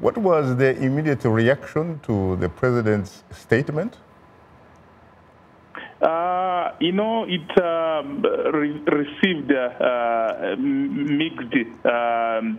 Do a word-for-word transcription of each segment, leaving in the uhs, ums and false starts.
What was the immediate reaction to the president's statement? Uh, you know, it um, re received uh, mixed um,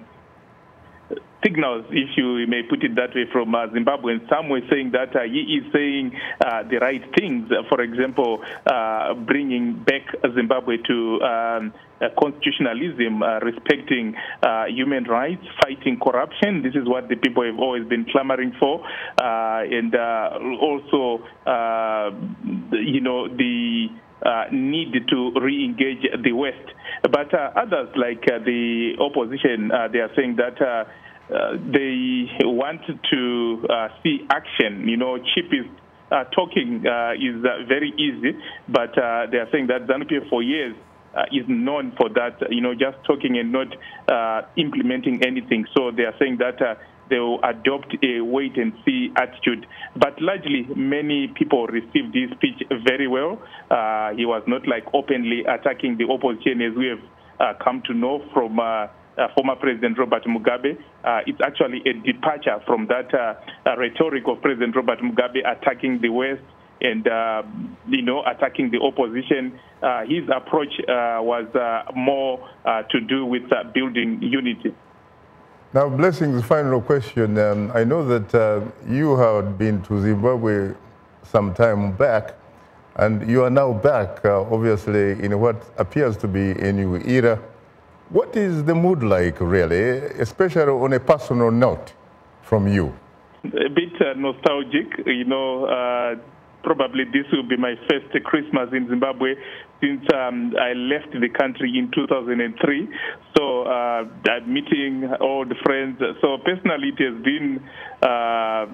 signals, if you may put it that way, from uh, Zimbabweans. Some were saying that uh, he is saying uh, the right things. For example, uh, bringing back Zimbabwe to um, uh, constitutionalism, uh, respecting uh, human rights, fighting corruption. This is what the people have always been clamoring for. Uh, and uh, also, uh, you know, the Uh, need to re-engage the West. But uh, others, like uh, the opposition, uh, they are saying that uh, uh, they want to uh, see action. You know, cheapest uh, talking uh, is uh, very easy, but uh, they are saying that ZANU-P F for years uh, is known for that, you know, just talking and not uh, implementing anything. So they are saying that uh, they will adopt a wait-and-see attitude. But largely, many people received this speech very well. Uh, he was not like openly attacking the opposition, as we have uh, come to know from uh, uh, former President Robert Mugabe. Uh, it's actually a departure from that uh, uh, rhetoric of President Robert Mugabe attacking the West and, uh, you know, attacking the opposition. Uh, his approach uh, was uh, more uh, to do with uh, building unity. Now, Blessing's final question. Um, I know that uh, you had been to Zimbabwe some time back, and you are now back, uh, obviously, in what appears to be a new era. What is the mood like, really, especially on a personal note from you? A bit uh, nostalgic, you know. Uh, probably this will be my first Christmas in Zimbabwe since um, I left the country in two thousand three. So uh, I'm meeting all the friends. So personally, it has been, uh,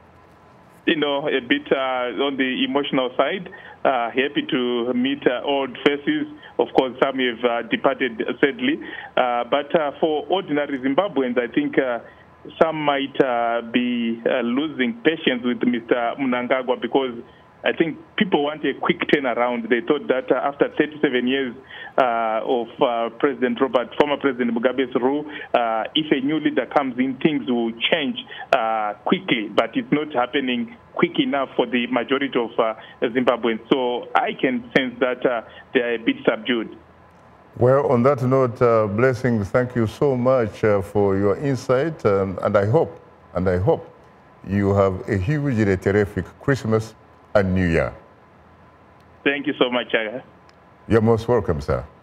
you know, a bit uh, on the emotional side. Uh, happy to meet uh, old faces. Of course, some have uh, departed sadly. Uh, but uh, for ordinary Zimbabweans, I think uh, some might uh, be uh, losing patience with Mister Mnangagwa, because I think people want a quick turnaround. They thought that uh, after thirty-seven years uh, of uh, President Robert, former President Mugabe's rule, uh, if a new leader comes in, things will change uh, quickly. But it's not happening quick enough for the majority of uh, Zimbabweans. So I can sense that uh, they are a bit subdued. Well, on that note, uh, Blessing, thank you so much uh, for your insight, um, and I hope, and I hope you have a hugely terrific Christmas and New Year. Thank you so much, Shaka. You're most welcome, sir.